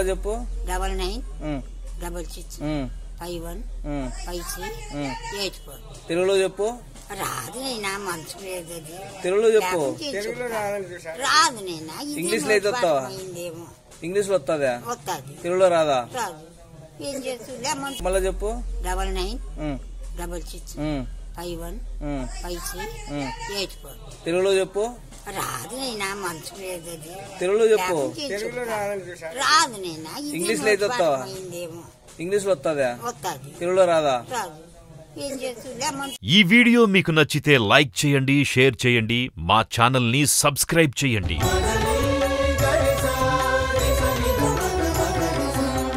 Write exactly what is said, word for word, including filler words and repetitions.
మళ్ళీ చెప్పు. Double nine double six five one five three eight four. తెలుగులో చెప్పు. రాదు నైనా, మనసు లేదు. తెలుగులో చెప్పు. రాదు నైనా. ఇంగ్లీష్ లో అయితే వస్తావా? ఇంగ్లీష్ లో వస్తుందా? వస్తుంది. తెలుగులో రాదా? రాదు. ఏం చేస్తుందా? మళ్ళీ చెప్పు. Double nine double six five one five three eight four. తెలుగులో చెప్పు. రాదు నైనా, మనసు లేదు. తెలుగులో చెప్పు. రాదు నైనా. ఇంగ్లీష్ లో అయితే వస్తావా? ఇంగ్లీష్ లో వస్తుందా? వస్తుంది. తెలుగులో రాదా? రాదు. ఏం చేస్తుందా? ఈ వీడియో మీకు నచ్చితే లైక్ చేయండి, షేర్ చేయండి, మా ఛానల్ ని సబ్స్క్రైబ్ చేయండి.